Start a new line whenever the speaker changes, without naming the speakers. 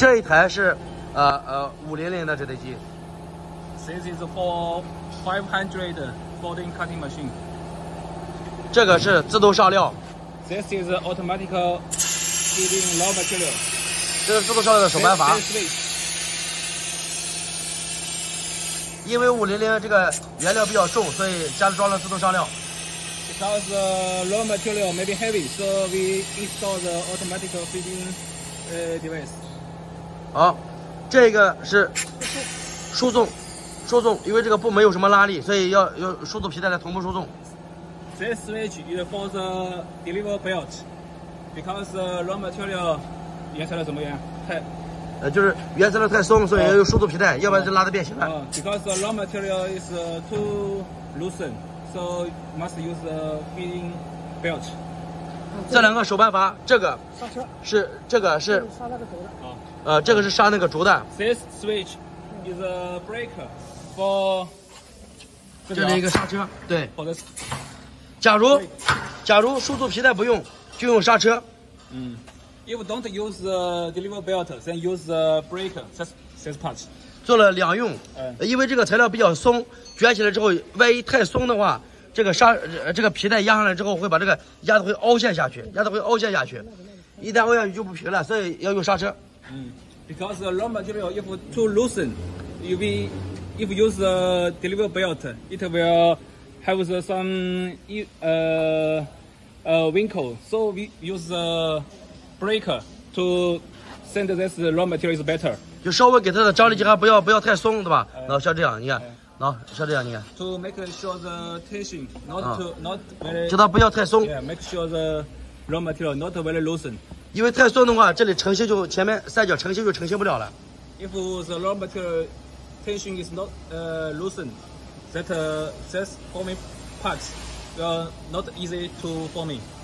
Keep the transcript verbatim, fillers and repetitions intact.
这一台是呃呃五零零的折叠机。
This is for five hundred folding cutting machine.
这个是自动上料。
This is automatic feeding raw material.
这是自动上料的手扳阀。因为五零零这个原料比较重，所以家里装了自动上料。
Because the raw material may be heavy, so we install the automatic feeding uh, device.
好，这个是输送，输送，因为这个布没有什么拉力，所以要要输送皮带来同步输送。
This switch is for the deliver belt, because the raw material 原材料怎么样？太
呃，就是原材料太松，所以要用输送皮带，要不然就拉的变形了。
Uh, because the raw material is uh, too loosen, so must use the feeding belt.
这两个手扳阀，这个
刹车
是这个是
刹那个轴的。
啊。
呃，这个是刹那个轴的。
This switch is a breaker for
这是一个刹车，对。
for this.
假如假如输送皮带不用，就用刹车。
嗯。If you don't use the deliver belt, then use the breaker. That's this part.
做了两用，
嗯
因为这个材料比较松，卷起来之后，万一太松的话，这个刹呃这个皮带压上来之后，会把这个压的会凹陷下去，压的会凹陷下去，一旦凹下去就不平了，所以要用刹车。
嗯。Because the raw material, if too loosen, you be if you use the deliver belt, it will have the, some uh uh wrinkle. So we use the breaker to send this raw material is better.
就稍微给它的张力还不要不要太松，对吧？然后像这样，你看，然后像这样，你看，
To make sure the tension not
Ah.
to not very.
叫它不要太松，
Yeah, make sure the raw material not very loosen.
因为太松的话，这里成型就前面三角成型就成型不了了。
If the raw material tension is not uh, loosened, that uh, this forming parts will not easy to forming.